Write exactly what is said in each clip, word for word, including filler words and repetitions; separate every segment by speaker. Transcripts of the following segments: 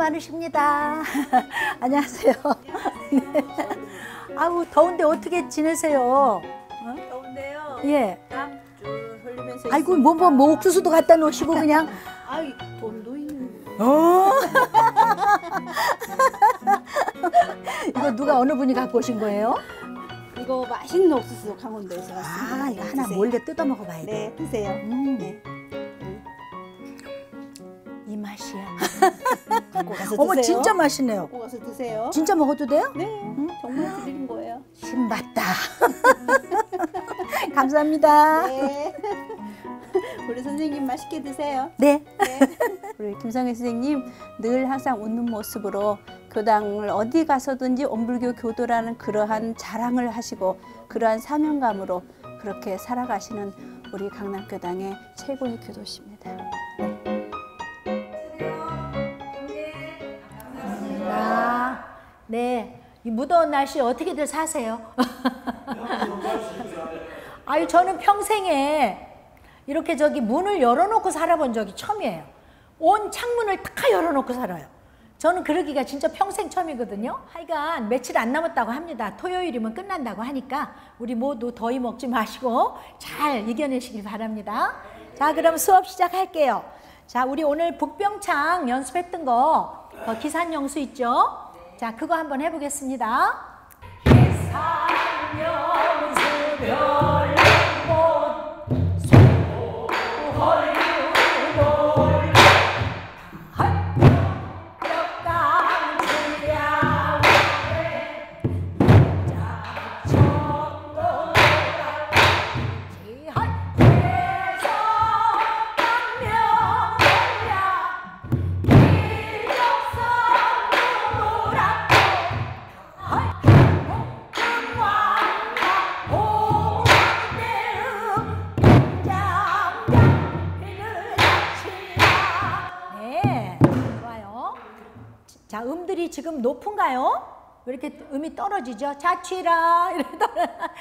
Speaker 1: 많으십니다. 안녕하세요. 네. 아우 더운데 어떻게 지내세요? 어?
Speaker 2: 더운데요.
Speaker 1: 예.
Speaker 2: 땀 줄 흘리면서.
Speaker 1: 아이고 뭐 뭐 뭐 옥수수도 갖다 놓으시고 그냥.
Speaker 2: 아이 돈도 있는.
Speaker 1: 어. 이거 누가 어느 분이 갖고 오신 거예요?
Speaker 2: 이거 맛있는 옥수수 강원도에서 왔습니다.
Speaker 1: 아 이거 하나
Speaker 2: 드세요.
Speaker 1: 몰래 뜯어 먹어봐야 돼.
Speaker 2: 네, 드세요.
Speaker 1: 음.
Speaker 2: 네.
Speaker 1: 이 맛이야.
Speaker 2: 갖고 가서
Speaker 1: 어머
Speaker 2: 드세요.
Speaker 1: 진짜 맛있네요.
Speaker 2: 갖고 가서 드세요.
Speaker 1: 진짜 먹어도 돼요?
Speaker 2: 네, 정말 드리는 거예요.
Speaker 1: 신받다. 감사합니다.
Speaker 2: 네. 우리 선생님 맛있게 드세요.
Speaker 1: 네.
Speaker 2: 네. 우리 김성애 선생님 늘 항상 웃는 모습으로 교당을 어디 가서든지 온불교 교도라는 그러한 자랑을 하시고 그러한 사명감으로 그렇게 살아가시는 우리 강남교당의 최고의 교도십니다.
Speaker 1: 아, 네. 이 무더운 날씨 어떻게들 사세요? 아유, 저는 평생에 이렇게 저기 문을 열어놓고 살아본 적이 처음이에요. 온 창문을 다 열어놓고 살아요. 저는 그러기가 진짜 평생 처음이거든요. 하여간 며칠 안 남았다고 합니다. 토요일이면 끝난다고 하니까 우리 모두 더위 먹지 마시고 잘 이겨내시길 바랍니다. 자, 그럼 수업 시작할게요. 자, 우리 오늘 북병창 연습했던 거 어, 기산영수 있죠? 자, 그거 한번 해보겠습니다. 기산영수 별꽃 소헐유돌 합격강지야외 자청도라 자, 음들이 지금 높은가요? 왜 이렇게 음이 떨어지죠? 자취라, 이렇게 떨어.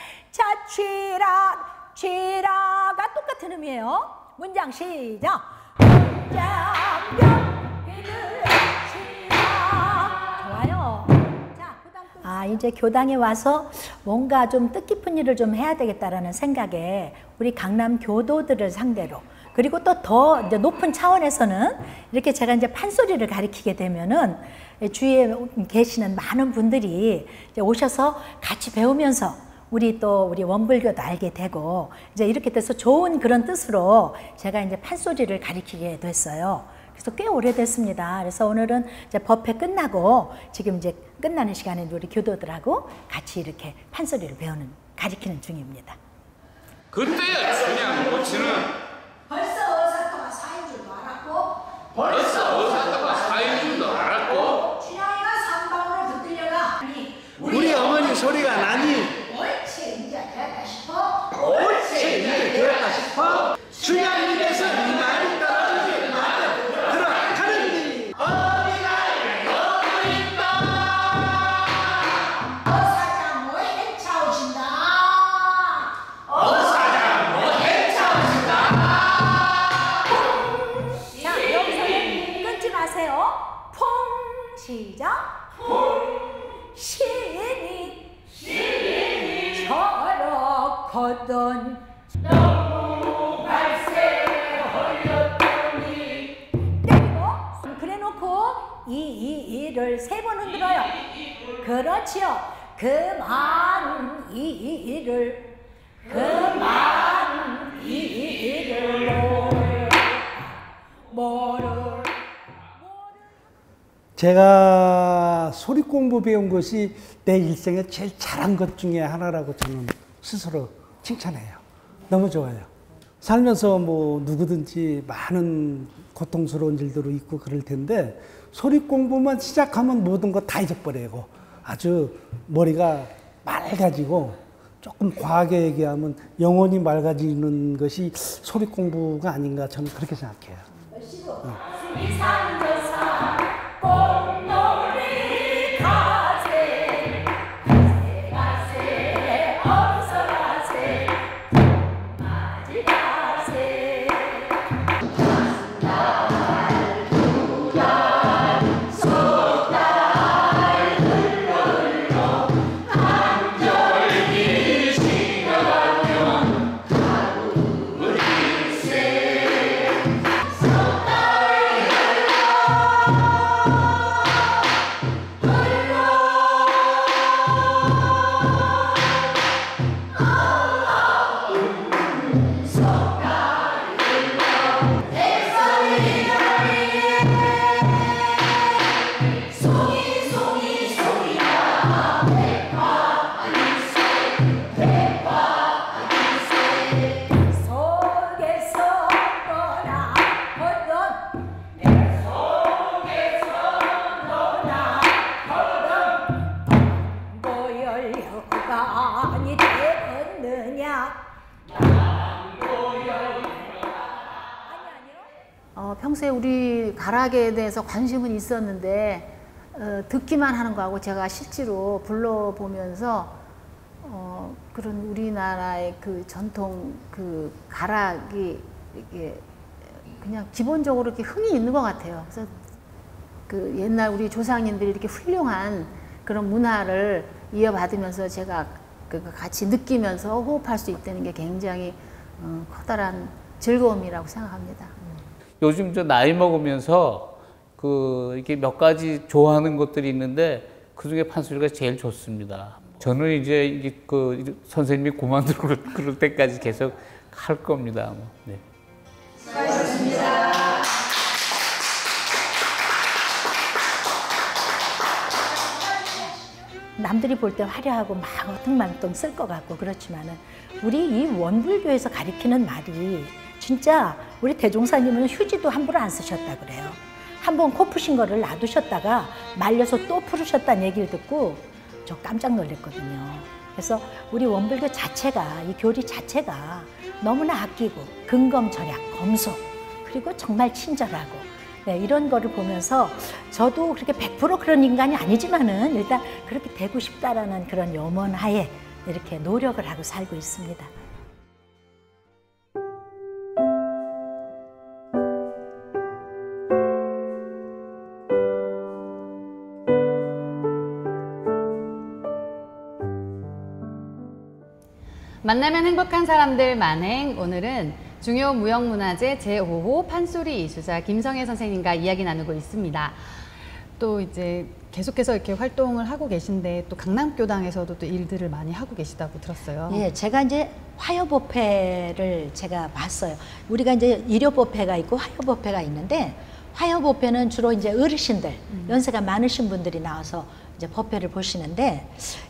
Speaker 1: 자취라, 취라가 똑같은 음이에요. 문장 시작. 문장병 비느치라. 좋아요. 자, 그다음 또 아, 이제 교당에 와서 뭔가 좀 뜻깊은 일을 좀 해야 되겠다라는 생각에 우리 강남 교도들을 상대로 그리고 또 더 이제 높은 차원에서는 이렇게 제가 이제 판소리를 가리키게 되면은 주위에 계시는 많은 분들이 이제 오셔서 같이 배우면서 우리 또 우리 원불교도 알게 되고 이제 이렇게 돼서 좋은 그런 뜻으로 제가 이제 판소리를 가리키게 됐어요. 그래서 꽤 오래됐습니다. 그래서 오늘은 이제 법회 끝나고 지금 이제 끝나는 시간에 우리 교도들하고 같이 이렇게 판소리를 배우는 가리키는 중입니다.
Speaker 3: 그때야 춘향 모치는
Speaker 1: 벌써 의사과가 사인 줄도 알았고
Speaker 3: 벌써 의사과가 사인 줄도 알았고
Speaker 1: 춘향이가 상방으로 붙들려가 아니
Speaker 4: 우리 어머니 소리가 나니
Speaker 1: 옳지 이제 됐다 싶어
Speaker 4: 옳지 이제 되었다 싶어 춘향님께서 이 말이 떨어지지 말아 들어가는니
Speaker 3: 어디가 여기 있다
Speaker 1: 어사장 뭐 해차오신다
Speaker 3: 어사장 뭐 해차오신다.
Speaker 1: 자 여기서는 끊지 마세요. 퐁 시작 신이 신이 저렇거든 너무 발세 헐렸더니 때리고 그래놓고 이 이 이를 세 번 흔들어요. 그렇지요. 그만 이 이를 그만 이 이를 뭐를
Speaker 4: 제가 소리 공부 배운 것이 내 일생에 제일 잘한 것 중에 하나라고 저는 스스로 칭찬해요. 너무 좋아요. 살면서 뭐 누구든지 많은 고통스러운 일들도 있고 그럴 텐데 소리 공부만 시작하면 모든 거 다 잊어버리고 아주 머리가 맑아지고 조금 과하게 얘기하면 영혼이 맑아지는 것이 소리 공부가 아닌가 저는 그렇게 생각해요. 어.
Speaker 1: 꽃놀이 가세 가세 가세 어서 가세 맞이 가세 날 두라 소 여간이 되었느냐.
Speaker 5: 어, 평소에 우리 가락에 대해서 관심은 있었는데 어, 듣기만 하는 거하고 제가 실제로 불러보면서 어, 그런 우리나라의 그 전통 그 가락이 이게 그냥 기본적으로 이렇게 흥이 있는 것 같아요. 그래서 그 옛날 우리 조상님들이 이렇게 훌륭한 그런 문화를 이어받으면서 제가 그 같이 느끼면서 호흡할 수 있다는 게 굉장히 어, 커다란 즐거움이라고 생각합니다.
Speaker 6: 요즘 저 나이 먹으면서 그 이게 몇 가지 좋아하는 것들이 있는데 그 중에 판소리가 제일 좋습니다. 저는 이제 이게 그 선생님이 그만두고 그럴 때까지 계속 할 겁니다. 네.
Speaker 1: 수고하셨습니다. 남들이 볼 때 화려하고 막 어통만통 쓸 것 같고 그렇지만은 우리 이 원불교에서 가리키는 말이 진짜 우리 대종사님은 휴지도 함부로 안 쓰셨다 그래요. 한번 코 푸신 거를 놔두셨다가 말려서 또 풀으셨다는 얘기를 듣고 저 깜짝 놀랐거든요. 그래서 우리 원불교 자체가, 이 교리 자체가 너무나 아끼고 근검절약, 검소, 그리고 정말 친절하고, 네, 이런 거를 보면서 저도 그렇게 백 퍼센트 그런 인간이 아니지만은 일단 그렇게 되고 싶다라는 그런 염원 하에 이렇게 노력을 하고 살고 있습니다.
Speaker 7: 만나면 행복한 사람들 만행, 오늘은 중요 무형문화재 제오 호 판소리 이수자 김성애 선생님과 이야기 나누고 있습니다. 또 이제 계속해서 이렇게 활동을 하고 계신데 또 강남교당에서도 또 일들을 많이 하고 계시다고 들었어요.
Speaker 1: 예, 제가 이제 화요법회를 제가 봤어요. 우리가 이제 일요법회가 있고 화요법회가 있는데 화요법회는 주로 이제 어르신들, 음. 연세가 많으신 분들이 나와서 이제 법회를 보시는데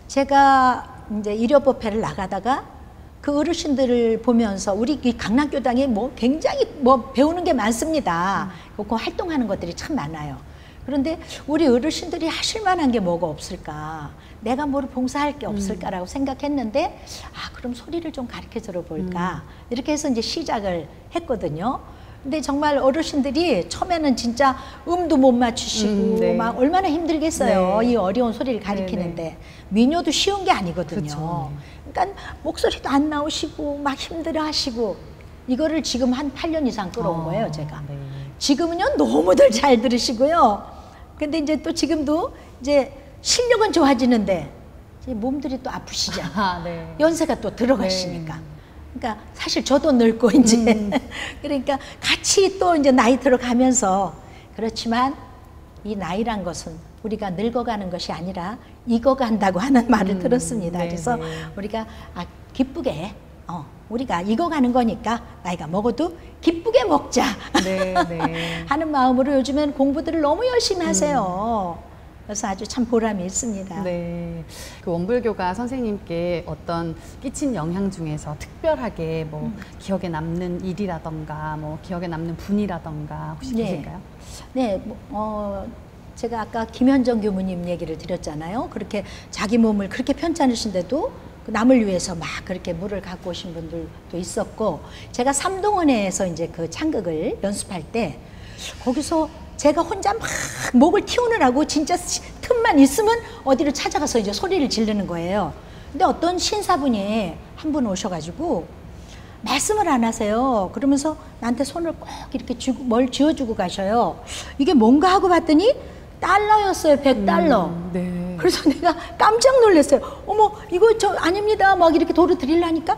Speaker 1: 제가 이제 일요법회를 나가다가 그 어르신들을 보면서 우리 이 강남교당에 뭐 굉장히 뭐 배우는 게 많습니다. 음. 그 활동하는 것들이 참 많아요. 그런데 우리 어르신들이 하실 만한 게 뭐가 없을까? 내가 뭘 봉사할 게 없을까라고 음. 생각했는데 아 그럼 소리를 좀 가르쳐 들어볼까? 음. 이렇게 해서 이제 시작을 했거든요. 근데 정말 어르신들이 처음에는 진짜 음도 못 맞추시고 음, 네. 막 얼마나 힘들겠어요. 네. 이 어려운 소리를 가리키는데 네, 네. 민요도 쉬운 게 아니거든요. 그쵸. 그러니까 목소리도 안 나오시고 막 힘들어하시고 이거를 지금 한 팔 년 이상 끌어온 어, 거예요, 제가. 네. 지금은요 너무들 잘 들으시고요. 근데 이제 또 지금도 이제 실력은 좋아지는데 이제 몸들이 또 아프시잖아요. 아, 네. 연세가 또 들어가시니까. 네. 그러니까 사실 저도 늙고 이제 음. 그러니까 같이 또 이제 나이 들어가면서 그렇지만 이 나이란 것은 우리가 늙어가는 것이 아니라 익어간다고 하는 말을 음, 들었습니다. 네네. 그래서 우리가 아, 기쁘게 어, 우리가 익어가는 거니까 나이가 먹어도 기쁘게 먹자 네, 네. 하는 마음으로 요즘엔 공부들을 너무 열심히 하세요. 음. 그래서 아주 참 보람이 있습니다.
Speaker 7: 네, 그 원불교가 선생님께 어떤 끼친 영향 중에서 특별하게 뭐 음. 기억에 남는 일이라던가 뭐 기억에 남는 분이라던가 혹시
Speaker 1: 네.
Speaker 7: 계신가요?
Speaker 1: 네, 뭐, 어, 제가 아까 김현정 교무님 얘기를 드렸잖아요. 그렇게 자기 몸을 그렇게 편찮으신데도 남을 위해서 막 그렇게 물을 갖고 오신 분들도 있었고, 제가 삼동원에서 이제 그 창극을 연습할 때 거기서 제가 혼자 막 목을 틔우느라고 진짜 틈만 있으면 어디로 찾아가서 이제 소리를 지르는 거예요. 근데 어떤 신사분이 한 분 오셔가지고 말씀을 안 하세요. 그러면서 나한테 손을 꼭 이렇게 쥐고 뭘 쥐어주고 가셔요. 이게 뭔가 하고 봤더니 달러였어요. 백 달러. 음, 네. 그래서 내가 깜짝 놀랐어요. 어머 이거 저 아닙니다. 막 이렇게 도로 드리려니까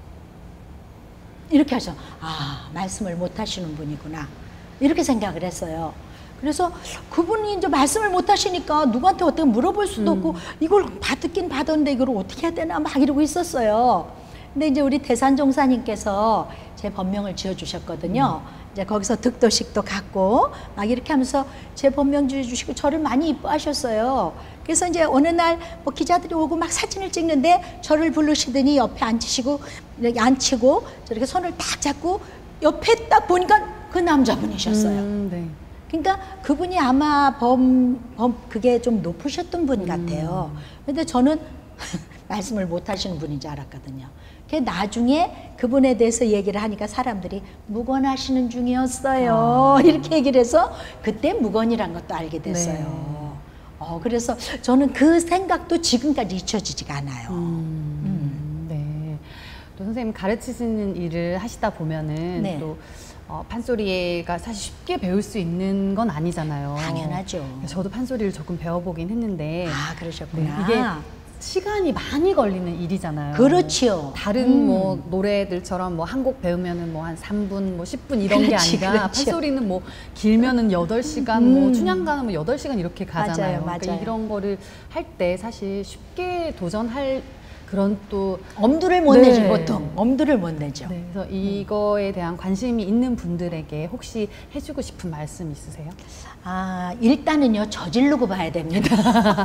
Speaker 1: 이렇게 하셔. 아 말씀을 못 하시는 분이구나. 이렇게 생각을 했어요. 그래서 그분이 이제 말씀을 못 하시니까 누구한테 어떻게 물어볼 수도 음. 없고 이걸 받듣긴 받았는데 이걸 어떻게 해야 되나 막 이러고 있었어요. 근데 이제 우리 대산종사님께서 제 법명을 지어주셨거든요. 음. 이제 거기서 득도식도 갖고 막 이렇게 하면서 제 법명 지어주시고 저를 많이 이뻐하셨어요. 그래서 이제 어느 날 뭐 기자들이 오고 막 사진을 찍는데 저를 부르시더니 옆에 앉히시고 앉히고 저렇게 손을 딱 잡고 옆에 딱 보니까 그 남자분이셨어요. 음, 네. 그러니까 그분이 아마 범, 범 그게 좀 높으셨던 분 같아요. 음. 근데 저는 말씀을 못 하시는 분인 줄 알았거든요. 그 나중에 그분에 대해서 얘기를 하니까 사람들이 묵언하시는 중이었어요. 아. 이렇게 얘기를 해서 그때 묵언이란 것도 알게 됐어요. 네. 어, 그래서 저는 그 생각도 지금까지 잊혀지지가 않아요. 음.
Speaker 7: 음. 네. 또 선생님 가르치시는 일을 하시다 보면은 네. 또 어, 판소리가 사실 쉽게 배울 수 있는 건 아니잖아요.
Speaker 1: 당연하죠.
Speaker 7: 저도 판소리를 조금 배워보긴 했는데.
Speaker 1: 아, 그러셨구나.
Speaker 7: 네, 이게 시간이 많이 걸리는 일이잖아요.
Speaker 1: 그렇죠.
Speaker 7: 다른 음. 뭐 노래들처럼 뭐 한 곡 배우면은 뭐 한 삼 분, 뭐 십 분 이런
Speaker 1: 그렇지,
Speaker 7: 게 아니라
Speaker 1: 그렇죠.
Speaker 7: 판소리는 뭐 길면은 여덟 시간,
Speaker 1: 음.
Speaker 7: 뭐 춘향가는 뭐 여덟 시간 이렇게 가잖아요.
Speaker 1: 맞아요, 맞아요.
Speaker 7: 그러니까 이런 거를 할 때 사실 쉽게 도전할 그런 또
Speaker 1: 엄두를 못
Speaker 7: 네.
Speaker 1: 내죠, 보통. 엄두를 못 내죠.
Speaker 7: 네, 그래서 이거에 대한 관심이 있는 분들에게 혹시 해주고 싶은 말씀 있으세요?
Speaker 1: 아, 일단은요, 저지르고 봐야 됩니다.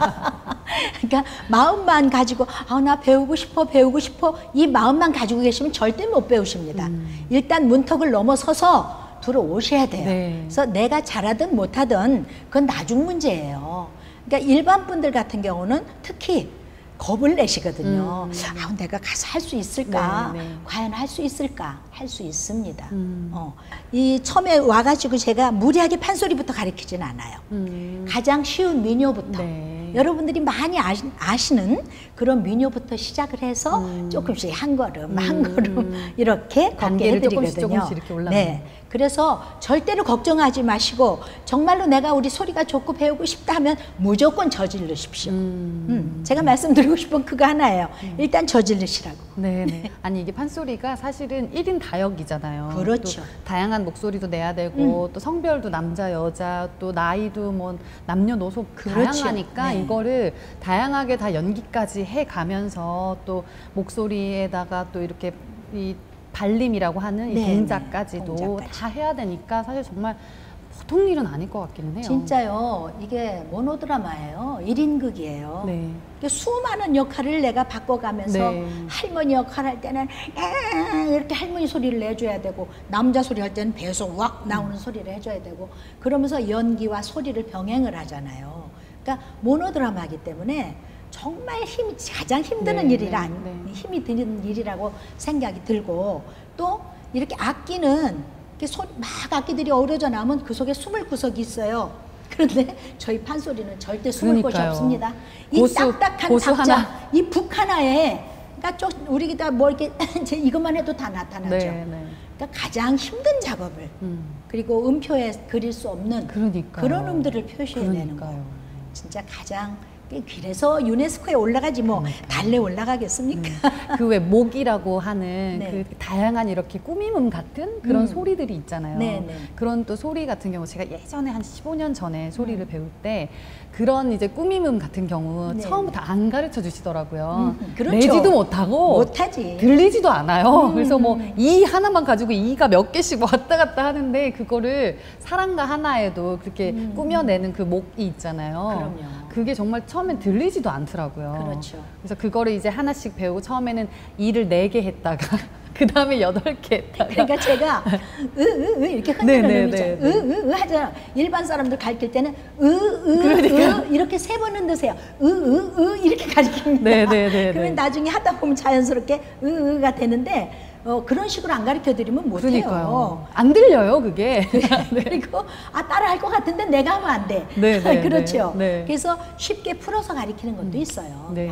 Speaker 1: 그러니까 마음만 가지고, 아, 나 배우고 싶어, 배우고 싶어, 이 마음만 가지고 계시면 절대 못 배우십니다. 음. 일단 문턱을 넘어서서 들어오셔야 돼요. 네. 그래서 내가 잘하든 못하든 그건 나중 문제예요. 그러니까 일반 분들 같은 경우는 특히 겁을 내시거든요. 음. 아, 내가 가서 할 수 있을까? 네, 네. 과연 할 수 있을까? 할 수 있습니다. 음. 어. 이 처음에 와가지고 제가 무리하게 판소리부터 가르치진 않아요. 음. 가장 쉬운 민요부터. 네. 여러분들이 많이 아시, 아시는 그런 민요부터 시작을 해서 음. 조금씩 한 걸음, 음. 한 걸음 이렇게 걷게 해드리거든요.
Speaker 7: 조금씩 조금씩 이렇게 올라가는.
Speaker 1: 네. 그래서 절대로 걱정하지 마시고 정말로 내가 우리 소리가 좋고 배우고 싶다 하면 무조건 저지르십시오. 음. 음. 제가 말씀드리고 싶은 그거 하나예요. 음. 일단 저지르시라고.
Speaker 7: 네네. 아니 이게 판소리가 사실은 일 인 다역이잖아요.
Speaker 1: 그렇죠.
Speaker 7: 또 다양한 목소리도 내야 되고 음. 또 성별도 남자 여자 또 나이도 뭐 남녀노소
Speaker 1: 그렇죠.
Speaker 7: 다양하니까 네. 이거를 다양하게 다 연기까지 해가면서 또 목소리에다가 또 이렇게 이 발림이라고 하는
Speaker 1: 네,
Speaker 7: 이 동작까지도
Speaker 1: 동작까지.
Speaker 7: 다 해야 되니까 사실 정말 보통 일은 아닐 것 같기는 해요.
Speaker 1: 진짜요. 이게 모노드라마예요. 일 인극이에요.
Speaker 7: 네.
Speaker 1: 수많은 역할을 내가 바꿔가면서
Speaker 7: 네.
Speaker 1: 할머니 역할 할 때는 이렇게 할머니 소리를 내줘야 되고 남자 소리 할 때는 배에서 왁 나오는 음. 소리를 해줘야 되고 그러면서 연기와 소리를 병행을 하잖아요. 그러니까 모노드라마이기 때문에 정말 힘이 가장 힘드는 네, 일이라 네, 네. 힘이 드는 일이라고 생각이 들고 또 이렇게 악기는 이렇게 소리, 막 악기들이 어우러져 나오면 그 속에 숨을 구석이 있어요. 그런데 저희 판소리는 절대 숨을 곳이 없습니다. 이
Speaker 7: 고수,
Speaker 1: 딱딱한
Speaker 7: 고수
Speaker 1: 박자,
Speaker 7: 하나.
Speaker 1: 이 북 하나에 그러니까 좀 우리 다 뭐 이렇게 이것만 해도 다 나타나죠.
Speaker 7: 네, 네.
Speaker 1: 그러니까 가장 힘든 작업을 음. 그리고 음표에 그릴 수 없는
Speaker 7: 그러니까요.
Speaker 1: 그런 음들을 표시해내는 거예요. 진짜 가장 그래서 유네스코에 올라가지 뭐 달래 올라가겠습니까?
Speaker 7: 음. 그 왜 목이라고 하는
Speaker 1: 네.
Speaker 7: 그 다양한 이렇게 꾸밈음 같은 그런
Speaker 1: 음.
Speaker 7: 소리들이 있잖아요.
Speaker 1: 네, 네.
Speaker 7: 그런 또 소리 같은 경우 제가 예전에 한 십오 년 전에 소리를 음. 배울 때 그런 이제 꾸밈음 같은 경우
Speaker 1: 네.
Speaker 7: 처음부터 안 가르쳐 주시더라고요.
Speaker 1: 음, 그렇죠.
Speaker 7: 내지도 못하고
Speaker 1: 못하지.
Speaker 7: 들리지도 않아요.
Speaker 1: 음.
Speaker 7: 그래서 뭐 이 하나만 가지고 이가 몇 개씩 왔다 갔다 하는데 그거를 사랑가 하나에도 그렇게 음. 꾸며내는 그 목이 있잖아요.
Speaker 1: 그럼요.
Speaker 7: 그게 정말 처음엔 들리지도 않더라고요.
Speaker 1: 그렇죠.
Speaker 7: 그래서 그거를 이제 하나씩 배우고 처음에는 이를 네 개 했다가 그 다음에 여덟 개 했다가
Speaker 1: 그러니까 제가 으으으 이렇게 흔드는
Speaker 7: 네,
Speaker 1: 음이죠.
Speaker 7: 네, 네.
Speaker 1: 으으으 하잖아. 일반 사람들 가르칠 때는 으으으 그러니까. 이렇게 세 번 흔드세요. 으으으 이렇게 가르칩니다.
Speaker 7: 네, 네, 네,
Speaker 1: 그러면
Speaker 7: 네.
Speaker 1: 나중에 하다 보면 자연스럽게 으으가 되는데 어, 그런 식으로 안 가르쳐 드리면 못
Speaker 7: 그러니까요.
Speaker 1: 해요.
Speaker 7: 안 들려요, 그게.
Speaker 1: 네. 그리고 아 따라 할 것 같은데 내가 하면 안 돼.
Speaker 7: 네, 네,
Speaker 1: 그렇죠.
Speaker 7: 네, 네.
Speaker 1: 그래서 쉽게 풀어서 가르치는 것도 있어요.
Speaker 7: 네.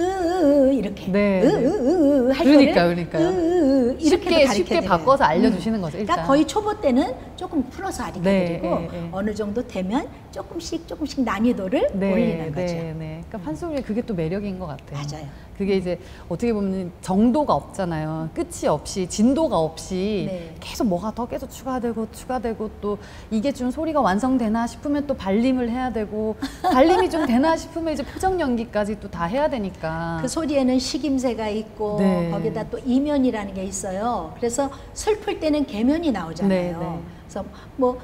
Speaker 1: 으으으 이렇게
Speaker 7: 네,
Speaker 1: 으으으 할
Speaker 7: 그러니까,
Speaker 1: 거를
Speaker 7: 그러니까요.
Speaker 1: 으으으 이렇게
Speaker 7: 쉽게 쉽게 바꿔서 알려주시는 거죠. 일단.
Speaker 1: 그러니까 거의 초보 때는 조금 풀어서 가르쳐 드리고
Speaker 7: 네, 네, 네.
Speaker 1: 어느 정도 되면 조금씩 조금씩 난이도를
Speaker 7: 네,
Speaker 1: 올리는
Speaker 7: 네,
Speaker 1: 거죠.
Speaker 7: 네. 그러니까 판소리 그게 또 매력인 것 같아요.
Speaker 1: 맞아요.
Speaker 7: 그게 이제 어떻게 보면 정도가 없잖아요. 끝이 없이 진도가 없이
Speaker 1: 네.
Speaker 7: 계속 뭐가 더 계속 추가되고 추가되고 또 이게 좀 소리가 완성되나 싶으면 또 발림을 해야 되고 발림이 좀 되나 싶으면 이제 포장 연기까지 또 다 해야 되니까
Speaker 1: 그 소리에는 식임새가 있고
Speaker 7: 네.
Speaker 1: 거기다 또 이면이라는 게 있어요. 그래서 슬플 때는 계면이 나오잖아요.
Speaker 7: 네, 네.
Speaker 1: 그래서 뭐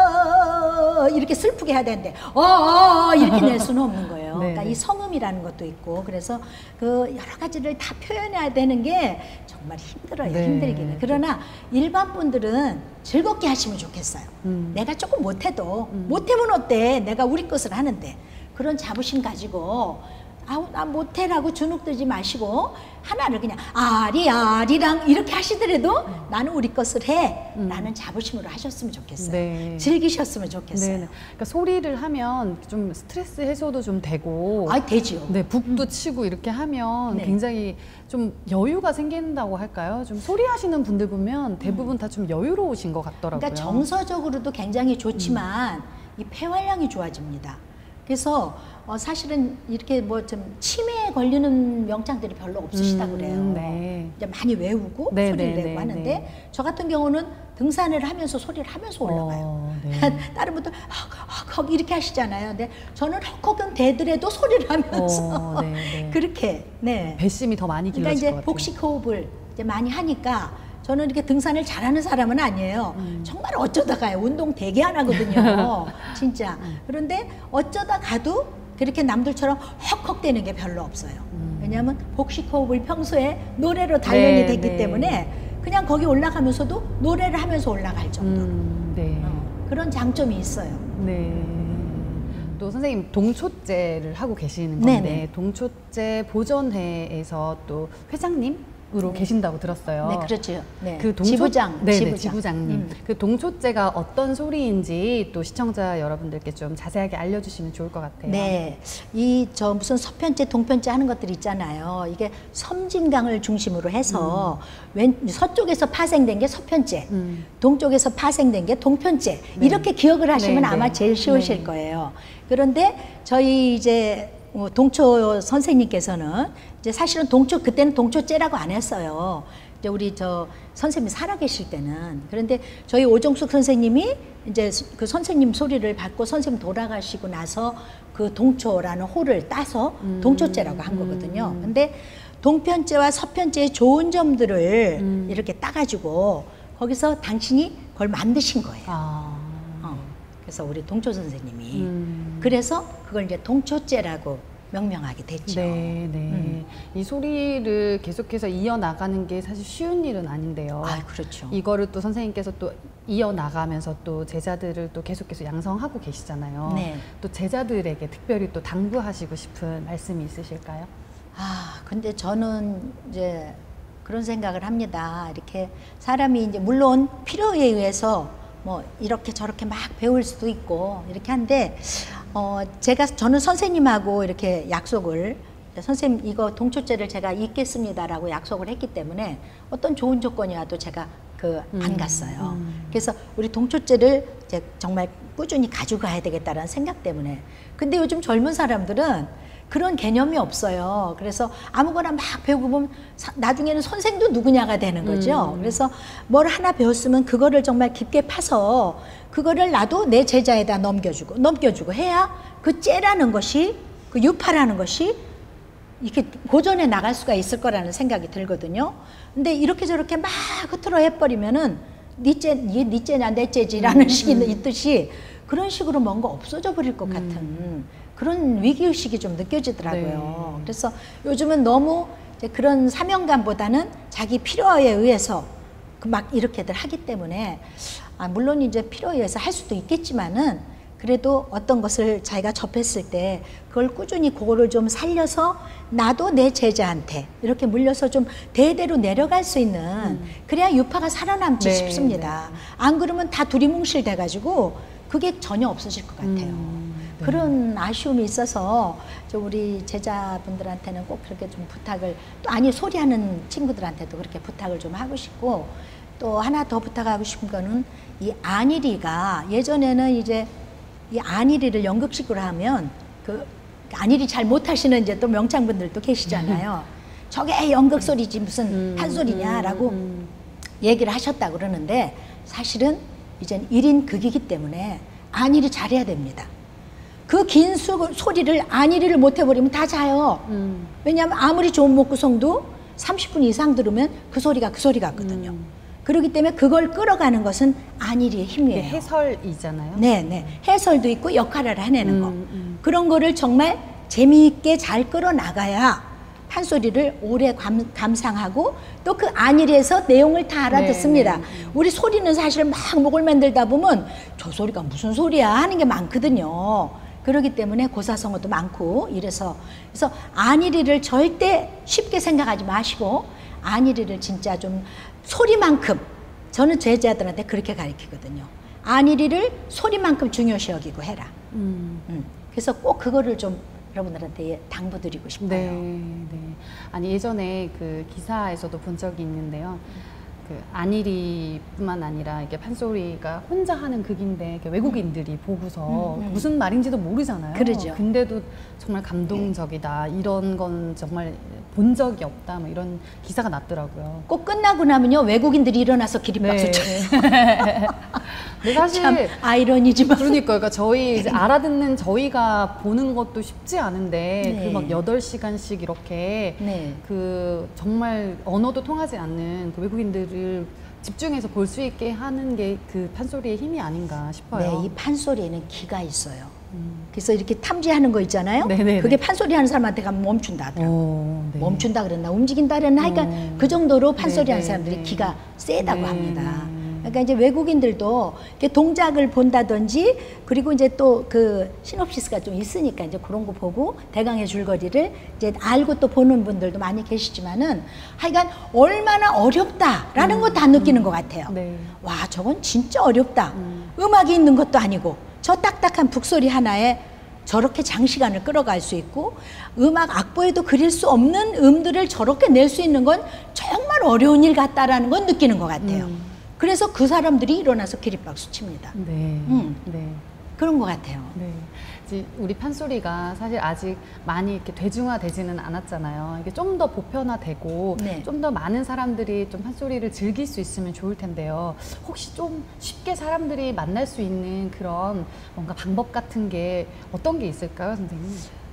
Speaker 1: 어, 이렇게 슬프게 해야 되는데 어, 이렇게 낼 수는 없는 거예요.
Speaker 7: 네,
Speaker 1: 그러니까
Speaker 7: 네.
Speaker 1: 이 성음이라는 것도 있고 그래서 그 여러 가지를 다 표현해야 되는 게 정말 힘들어요.
Speaker 7: 네.
Speaker 1: 힘들기는. 그러나 일반 분들은 즐겁게 하시면 좋겠어요.
Speaker 7: 음.
Speaker 1: 내가 조금 못해도 못하면 어때? 내가 우리 것을 하는데 그런 자부심 가지고 아우 나 못해라고 주눅 들지 마시고 하나를 그냥 아리 아리랑 이렇게 하시더라도 음. 나는 우리 것을 해라는 음. 자부심으로 하셨으면 좋겠어요. 네. 즐기셨으면 좋겠어요.
Speaker 7: 네. 그러니까 소리를 하면 좀 스트레스 해소도 좀 되고
Speaker 1: 아 되죠.
Speaker 7: 네, 북도 음. 치고 이렇게 하면 네. 굉장히 좀 여유가 생긴다고 할까요? 좀 소리하시는 분들 보면 대부분 음. 다 좀 여유로우신 것 같더라고요.
Speaker 1: 그러니까 정서적으로도 굉장히 좋지만 음. 이 폐활량이 좋아집니다. 그래서 어, 사실은 이렇게 뭐 좀 치매에 걸리는 명창들이 별로 없으시다 그래요. 음, 네. 이제 많이 외우고 네, 소리를 네, 내고 네, 하는데 네. 저 같은 경우는 등산을 하면서 소리를 하면서 올라가요. 어, 네. 다른 분들 헉헉 이렇게 하시잖아요. 근데 저는 헉헉은 되더라도 소리를 하면서 어, 네, 네. 그렇게 네.
Speaker 7: 배심이 더 많이 길러질
Speaker 1: 그러니까
Speaker 7: 것 같아요.
Speaker 1: 이제 복식 호흡을 이제 많이 하니까 저는 이렇게 등산을 잘하는 사람은 아니에요. 음. 정말 어쩌다가요. 운동 되게 안 하거든요. 진짜. 음. 그런데 어쩌다 가도 그렇게 남들처럼 헉헉대는 게 별로 없어요. 음. 왜냐하면 복식 호흡을 평소에 노래로 단련이 네, 됐기 네. 때문에 그냥 거기 올라가면서도 노래를 하면서 올라갈 정도. 음, 네. 어, 그런 장점이 있어요.
Speaker 7: 네. 또 선생님 동초제를 하고 계시는 건데 네네. 동초제 보존회에서 또 회장님 으로 네. 계신다고 들었어요.
Speaker 1: 네, 그렇죠. 네.
Speaker 7: 그 동초,
Speaker 1: 지부장,
Speaker 7: 네,
Speaker 1: 지부장.
Speaker 7: 네, 지부장님. 음. 그 동초제가 어떤 소리인지 또 시청자 여러분들께 좀 자세하게 알려주시면 좋을 것 같아요.
Speaker 1: 네, 이 저 무슨 서편제, 동편제 하는 것들 있잖아요. 이게 섬진강을 중심으로 해서 음. 왼 서쪽에서 파생된 게 서편제, 음. 동쪽에서 파생된 게 동편제. 네. 이렇게 기억을 하시면 네, 아마 네. 제일 쉬우실 네. 거예요. 그런데 저희 이제 동초 선생님께서는 이제 사실은 동초 그때는 동초제라고 안 했어요. 이제 우리 저 선생님이 살아계실 때는. 그런데 저희 오종숙 선생님이 이제 그 선생님 소리를 받고 선생님 돌아가시고 나서 그 동초라는 호를 따서 음. 동초제라고 한 거거든요. 음. 근데 동편제와 서편제의 좋은 점들을 음. 이렇게 따가지고 거기서 당신이 그걸 만드신 거예요. 아. 어. 그래서 우리 동초 선생님이 음. 그래서 그걸 이제 동초제라고 명명하게 됐죠.
Speaker 7: 네, 네. 음. 이 소리를 계속해서 이어나가는 게 사실 쉬운 일은 아닌데요.
Speaker 1: 아, 그렇죠.
Speaker 7: 이거를 또 선생님께서 또 이어나가면서 또 제자들을 또 계속해서 양성하고 계시잖아요. 네. 또 제자들에게 특별히 또 당부하시고 싶은 말씀이 있으실까요?
Speaker 1: 아, 근데 저는 이제 그런 생각을 합니다. 이렇게 사람이 이제 물론 필요에 의해서 뭐 이렇게 저렇게 막 배울 수도 있고 이렇게 한데 어 제가 저는 선생님하고 이렇게 약속을 선생님 이거 동초제를 제가 읽겠습니다라고 약속을 했기 때문에 어떤 좋은 조건이 와도 제가 그 안 음, 갔어요. 음. 그래서 우리 동초제를 이제 정말 꾸준히 가지고 가야 되겠다라는 생각 때문에. 근데 요즘 젊은 사람들은 그런 개념이 없어요. 그래서 아무거나 막 배우고 보면 사, 나중에는 선생도 누구냐가 되는 거죠. 음. 그래서 뭘 하나 배웠으면 그거를 정말 깊게 파서 그거를 나도 내 제자에다 넘겨주고 넘겨주고 해야 그 째라는 것이 그 유파라는 것이 이렇게 고전해 나갈 수가 있을 거라는 생각이 들거든요. 근데 이렇게 저렇게 막 흐트러 해버리면은 니째, 니째냐 내째지라는 음, 식이 음. 있듯이 그런 식으로 뭔가 없어져 버릴 것 같은 음. 그런 위기의식이 좀 느껴지더라고요. 네. 그래서 요즘은 너무 이제 그런 사명감보다는 자기 필요에 의해서 막 이렇게들 하기 때문에 아, 물론 이제 필요에 의해서 할 수도 있겠지만은 그래도 어떤 것을 자기가 접했을 때 그걸 꾸준히 그거를 좀 살려서 나도 내 제자한테 이렇게 물려서 좀 대대로 내려갈 수 있는 음. 그래야 유파가 살아남지 네, 싶습니다. 네. 안 그러면 다 두리뭉실 돼가지고 그게 전혀 없어질 것 같아요. 음, 네. 그런 아쉬움이 있어서 우리 제자분들한테는 꼭 그렇게 좀 부탁을 또 아니 소리하는 친구들한테도 그렇게 부탁을 좀 하고 싶고 또 하나 더 부탁하고 싶은 거는 이 안일이가 예전에는 이제 이 안일이를 연극식으로 하면 그 안일이 잘 못하시는 이제 또 명창분들도 계시잖아요. 저게 연극 소리지 무슨 음, 판소리냐라고 음, 음. 얘기를 하셨다고 그러는데 사실은 이젠 일 인 극이기 때문에 안일이 잘해야 됩니다. 그 긴 소리를 안일이를 못 해버리면 다 자요. 음. 왜냐하면 아무리 좋은 목구성도 삼십 분 이상 들으면 그 소리가 그 소리 같거든요. 음. 그렇기 때문에 그걸 끌어가는 것은 안일이의 힘이에요.
Speaker 7: 해설이잖아요.
Speaker 1: 네, 네. 해설도 있고 역할을 해내는 음, 거. 음. 그런 거를 정말 재미있게 잘 끌어나가야 판소리를 오래 감, 감상하고 또 그 안일에서 내용을 다 알아듣습니다. 네, 네. 우리 소리는 사실 막 목을 만들다 보면 저 소리가 무슨 소리야 하는 게 많거든요. 그렇기 때문에 고사성어도 많고 이래서 그래서 안일이를 절대 쉽게 생각하지 마시고 안일이를 진짜 좀 소리만큼 저는 제자들한테 그렇게 가르치거든요. 안일이를 소리만큼 중요시 여기고 해라.
Speaker 7: 음.
Speaker 1: 음. 그래서 꼭 그거를 좀 여러분들한테 당부드리고 싶어요.
Speaker 7: 네, 네. 아니 예전에 그 기사에서도 본 적이 있는데요. 그 안일이뿐만 아니라 이게 판소리가 혼자 하는 극인데 외국인들이 보고서
Speaker 1: 음, 음.
Speaker 7: 무슨 말인지도 모르잖아요.
Speaker 1: 그러죠.
Speaker 7: 근데도 정말 감동적이다. 이런 건 정말 본 적이 없다. 뭐 이런 기사가 났더라고요.
Speaker 1: 꼭 끝나고 나면요 외국인들이 일어나서 기립박수 쳐요.
Speaker 7: 근데 사실
Speaker 1: 참 아이러니지만
Speaker 7: 그러니까, 그러니까 저희 이제 알아듣는 저희가 보는 것도 쉽지 않은데
Speaker 1: 네.
Speaker 7: 그 막 여덟 시간씩 이렇게
Speaker 1: 네.
Speaker 7: 그 정말 언어도 통하지 않는 그 외국인들을 집중해서 볼 수 있게 하는 게 그 판소리의 힘이 아닌가 싶어요.
Speaker 1: 네, 이 판소리에는 기가 있어요. 음. 그래서 이렇게 탐지하는 거 있잖아요.
Speaker 7: 네네네.
Speaker 1: 그게 판소리 하는 사람한테 가면 멈춘다 하더라고요.
Speaker 7: 오, 네.
Speaker 1: 멈춘다 그랬나 움직인다 그랬나 하니까
Speaker 7: 오.
Speaker 1: 그 정도로 판소리
Speaker 7: 네,
Speaker 1: 하는
Speaker 7: 네,
Speaker 1: 사람들이
Speaker 7: 네.
Speaker 1: 기가 세다고
Speaker 7: 네,
Speaker 1: 합니다.
Speaker 7: 네.
Speaker 1: 그러니까 이제 외국인들도 이렇게 동작을 본다든지 그리고 이제 또 그 시놉시스가 좀 있으니까 이제 그런 거 보고 대강의 줄거리를 이제 알고 또 보는 분들도 많이 계시지만은 하여간 얼마나 어렵다라는
Speaker 7: 음,
Speaker 1: 거 다 느끼는 것 같아요.
Speaker 7: 네.
Speaker 1: 와, 저건 진짜 어렵다.
Speaker 7: 음.
Speaker 1: 음악이 있는 것도 아니고 저 딱딱한 북소리 하나에 저렇게 장시간을 끌어갈 수 있고 음악 악보에도 그릴 수 없는 음들을 저렇게 낼 수 있는 건 정말 어려운 일 같다라는 건 느끼는 것 같아요.
Speaker 7: 음.
Speaker 1: 그래서 그 사람들이 일어나서 기립박수 칩니다.
Speaker 7: 네.
Speaker 1: 음.
Speaker 7: 네.
Speaker 1: 그런 것 같아요.
Speaker 7: 네. 이제 우리 판소리가 사실 아직 많이 이렇게 대중화되지는 않았잖아요. 이게 좀 더 보편화되고
Speaker 1: 네.
Speaker 7: 좀 더 많은 사람들이 좀 판소리를 즐길 수 있으면 좋을 텐데요. 혹시 좀 쉽게 사람들이 만날 수 있는 그런 뭔가 방법 같은 게 어떤 게 있을까요, 선생님?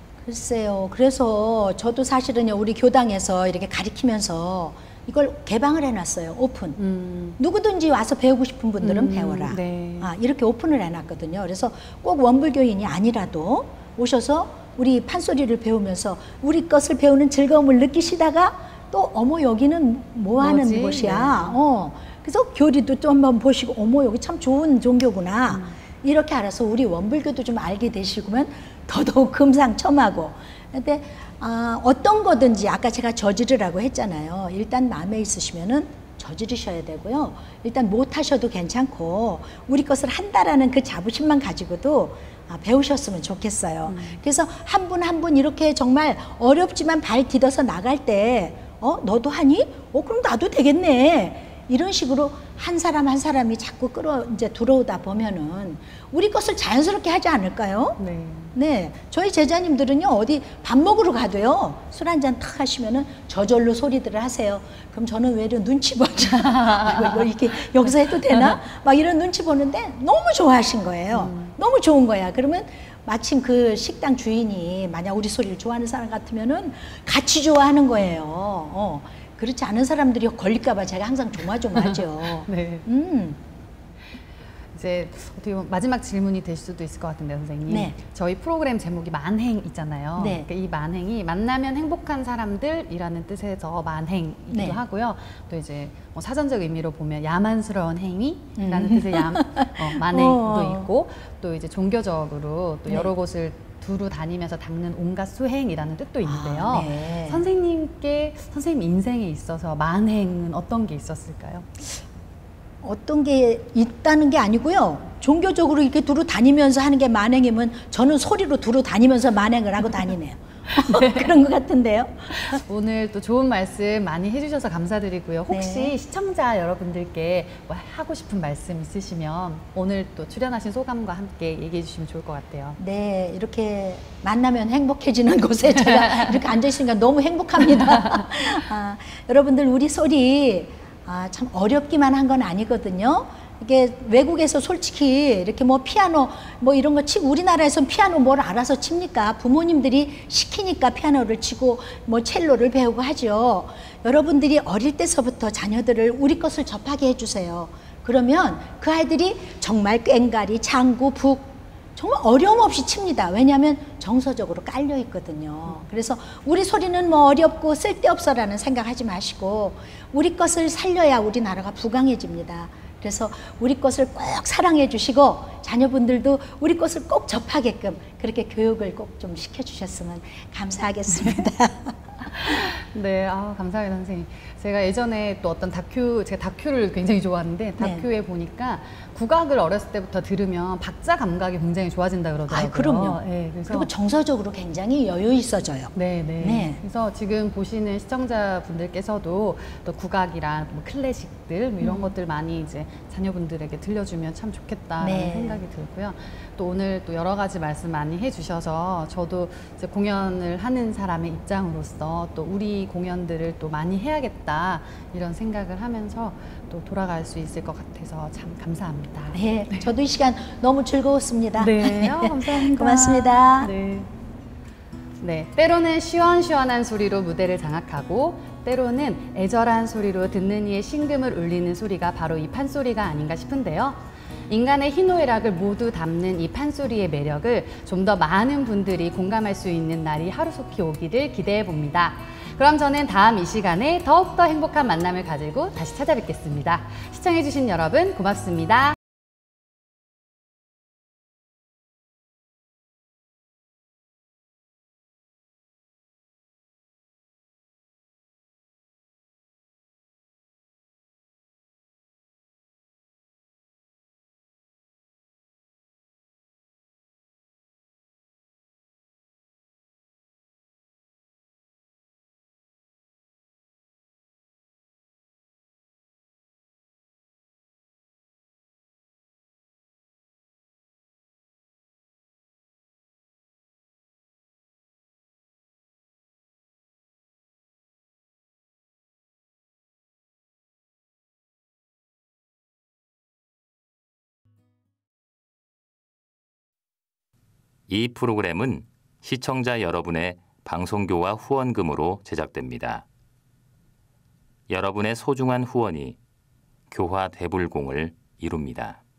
Speaker 1: 글쎄요. 그래서 저도 사실은요, 우리 교당에서 이렇게 가리키면서 이걸 개방을 해놨어요. 오픈.
Speaker 7: 음.
Speaker 1: 누구든지 와서 배우고 싶은 분들은
Speaker 7: 음,
Speaker 1: 배워라.
Speaker 7: 네.
Speaker 1: 아, 이렇게 오픈을 해놨거든요. 그래서 꼭 원불교인이 아니라도 오셔서 우리 판소리를 배우면서 우리 것을 배우는 즐거움을 느끼시다가 또 어머 여기는 뭐 하는
Speaker 7: 뭐지?
Speaker 1: 곳이야.
Speaker 7: 네.
Speaker 1: 어. 그래서 교리도 또 한번 보시고 어머 여기 참 좋은 종교구나.
Speaker 7: 음.
Speaker 1: 이렇게 알아서 우리 원불교도 좀 알게 되시면 더더욱 금상첨화고. 근데 아, 어떤 거든지 아까 제가 저지르라고 했잖아요. 일단 마음에 있으시면은 저지르셔야 되고요. 일단 못 하셔도 괜찮고 우리 것을 한다라는 그 자부심만 가지고도 아, 배우셨으면 좋겠어요. 음. 그래서 한 분 한 분 이렇게 정말 어렵지만 발 디뎌서 나갈 때 어, 너도 하니? 어, 그럼 나도 되겠네. 이런 식으로 한 사람 한 사람이 자꾸 끌어 이제 들어오다 보면은 우리 것을 자연스럽게 하지 않을까요?
Speaker 7: 네.
Speaker 1: 네, 저희 제자님들은요 어디 밥 먹으러 가도요 술 한잔 탁 하시면은 저절로 소리들을 하세요. 그럼 저는 왜 이런 눈치 보죠? 이거, 이거 이렇게 여기서 해도 되나? 막 이런 눈치 보는데 너무 좋아하신 거예요. 음. 너무 좋은 거야. 그러면 마침 그 식당 주인이 만약 우리 소리를 좋아하는 사람 같으면은 같이 좋아하는 거예요. 어. 그렇지 않은 사람들이 걸릴까봐 제가 항상 조마조마하죠.
Speaker 7: 네.
Speaker 1: 음.
Speaker 7: 이제 어떻게 보면 마지막 질문이 될 수도 있을 것 같은데 선생님.
Speaker 1: 네.
Speaker 7: 저희 프로그램 제목이 만행 있잖아요.
Speaker 1: 네.
Speaker 7: 그러니까 이 만행이 만나면 행복한 사람들이라는 뜻에서 만행이기도
Speaker 1: 네.
Speaker 7: 하고요. 또 이제 뭐 사전적 의미로 보면 야만스러운 행위라는
Speaker 1: 음.
Speaker 7: 뜻의 야, 어, 만행도
Speaker 1: 어.
Speaker 7: 있고 또 이제 종교적으로 또
Speaker 1: 네.
Speaker 7: 여러 곳을 두루 다니면서 닦는 온갖 수행이라는 뜻도 있는데요.
Speaker 1: 아, 네.
Speaker 7: 선생님께 선생님 인생에 있어서 만행은 어떤 게 있었을까요?
Speaker 1: 어떤 게 있다는 게 아니고요. 종교적으로 이렇게 두루 다니면서 하는 게 만행이면 저는 소리로 두루 다니면서 만행을 하고 다니네요. 네. 그런 것 같은데요.
Speaker 7: 오늘 또 좋은 말씀 많이 해주셔서 감사드리고요. 혹시
Speaker 1: 네.
Speaker 7: 시청자 여러분들께 뭐 하고 싶은 말씀 있으시면 오늘 또 출연하신 소감과 함께 얘기해 주시면 좋을 것 같아요.
Speaker 1: 네, 이렇게 만나면 행복해지는 곳에 제가 이렇게 앉아있으니까 너무 행복합니다. 아, 여러분들 우리 소리 아, 참 어렵기만 한 건 아니거든요. 이게 외국에서 솔직히 이렇게 뭐 피아노 뭐 이런 거 치고 우리나라에선 피아노 뭘 알아서 칩니까? 부모님들이 시키니까 피아노를 치고 뭐 첼로를 배우고 하죠. 여러분들이 어릴 때서부터 자녀들을 우리 것을 접하게 해주세요. 그러면 그 아이들이 정말 꽹가리, 장구, 북 정말 어려움 없이 칩니다. 왜냐하면 정서적으로 깔려 있거든요. 그래서 우리 소리는 뭐 어렵고 쓸데없어라는 생각하지 마시고 우리 것을 살려야 우리나라가 부강해집니다. 그래서 우리 것을 꼭 사랑해 주시고 자녀분들도 우리 것을 꼭 접하게끔 그렇게 교육을 꼭 좀 시켜주셨으면 감사하겠습니다.
Speaker 7: 네, 아, 감사합니다, 선생님. 제가 예전에 또 어떤 다큐, 제가 다큐를 굉장히 좋아하는데 다큐에
Speaker 1: 네.
Speaker 7: 보니까 국악을 어렸을 때부터 들으면 박자 감각이 굉장히 좋아진다 그러더라고요.
Speaker 1: 아, 그럼요.
Speaker 7: 네, 그래서
Speaker 1: 그리고 정서적으로 굉장히 여유 있어져요.
Speaker 7: 네, 네,
Speaker 1: 네.
Speaker 7: 그래서 지금 보시는 시청자분들께서도 또 국악이랑 뭐 클래식들 뭐 이런
Speaker 1: 음.
Speaker 7: 것들 많이 이제 자녀분들에게 들려주면 참 좋겠다는
Speaker 1: 네.
Speaker 7: 생각이 들고요. 또 오늘 또 여러 가지 말씀 많이 해주셔서 저도 이제 공연을 하는 사람의 입장으로서 또 우리 공연들을 또 많이 해야겠다 이런 생각을 하면서 또 돌아갈 수 있을 것 같아서 참 감사합니다.
Speaker 1: 네, 저도 이 시간 너무 즐거웠습니다.
Speaker 7: 네, 어, 감사합니다.
Speaker 1: 고맙습니다.
Speaker 7: 네. 네, 때로는 시원시원한 소리로 무대를 장악하고 때로는 애절한 소리로 듣는 이의 심금을 울리는 소리가 바로 이 판소리가 아닌가 싶은데요. 인간의 희노애락을 모두 담는 이 판소리의 매력을 좀 더 많은 분들이 공감할 수 있는 날이 하루속히 오기를 기대해 봅니다. 그럼 저는 다음 이 시간에 더욱더 행복한 만남을 가지고 다시 찾아뵙겠습니다. 시청해주신 여러분 고맙습니다.
Speaker 8: 이 프로그램은 시청자 여러분의 방송교와 후원금으로 제작됩니다. 여러분의 소중한 후원이 교화 대불공을 이룹니다.